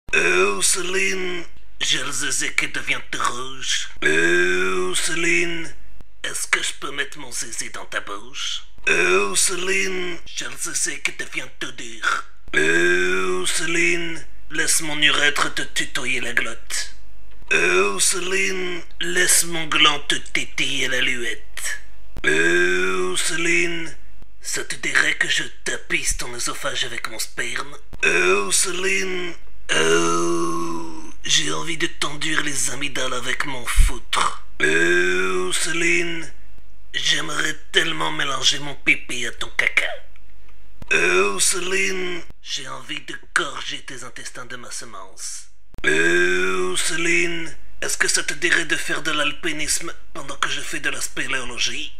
Oh Céline, j'ai le zézé qui devient tout rouge. Oh Céline, est-ce que je peux mettre mon zézé dans ta bouche? Oh Céline, j'ai le zézé qui devient tout dur. Oh Céline, laisse mon urètre te tutoyer la glotte. Oh Céline, laisse mon gland te tétiller la luette. Oh Céline, ça te dirait que je tapisse ton œsophage avec mon sperme? Oh Céline, oh, j'ai envie de t'enduire les amygdales avec mon foutre. Oh Céline, j'aimerais tellement mélanger mon pipi à ton caca. Oh Céline, j'ai envie de gorger tes intestins de ma semence. Oh Céline, est-ce que ça te dirait de faire de l'alpinisme pendant que je fais de la spéléologie?